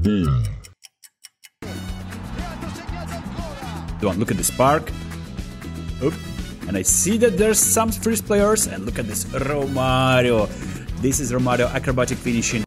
Boom. Look at the spark. Oop. And I see that there's some freeze players, and look at this Romario. This is Romario acrobatic finishing.